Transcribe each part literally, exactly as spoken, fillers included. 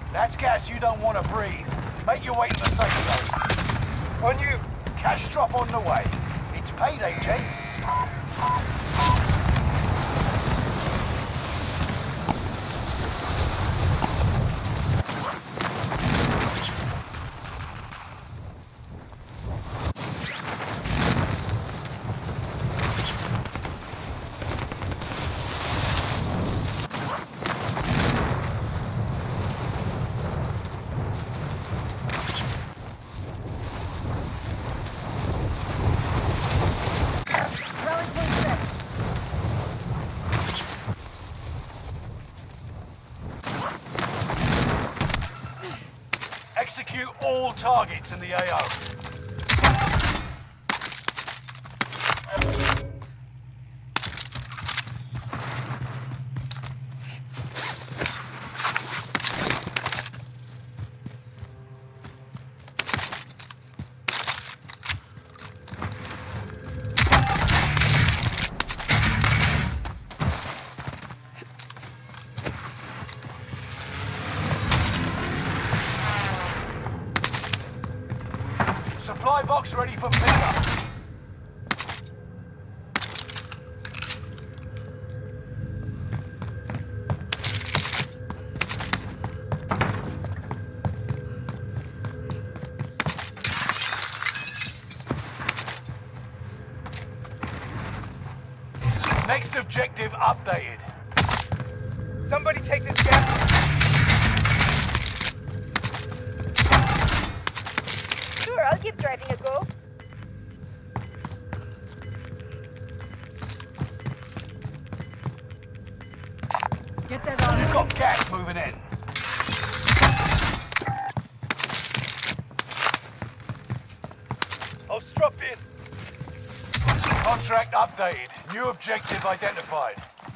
That's gas you don't want to breathe. Make your way to the safe zone. On you. Cash drop on the way. It's payday, gents. Execute all targets in the A O. Supply box ready for pickup. Next objective updated. Somebody take this gas. I'll give driving a go. Get that on. You've got gas moving in. I'll strap in. Contract updated. New objective identified.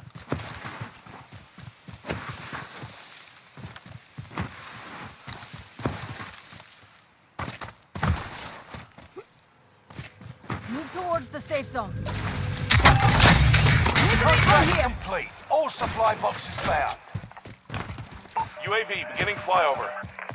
Move towards the safe zone. Contract complete. All supply boxes found. U A V beginning flyover.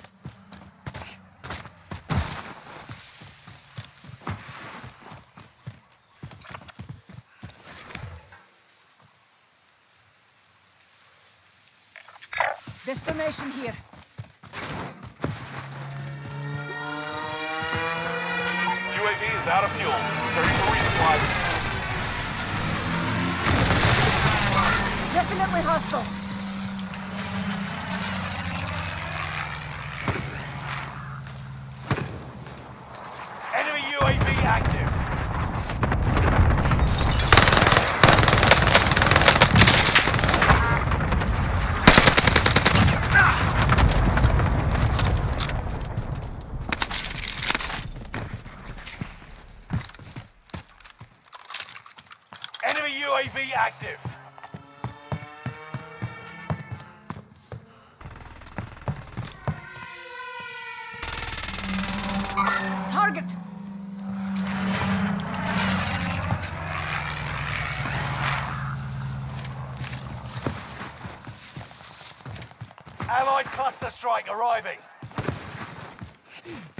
Destination here. U A V is out of fuel. thirty for resupply. Definitely hostile. Enemy U A V active. Enemy U A V active. Target. Allied cluster strike arriving.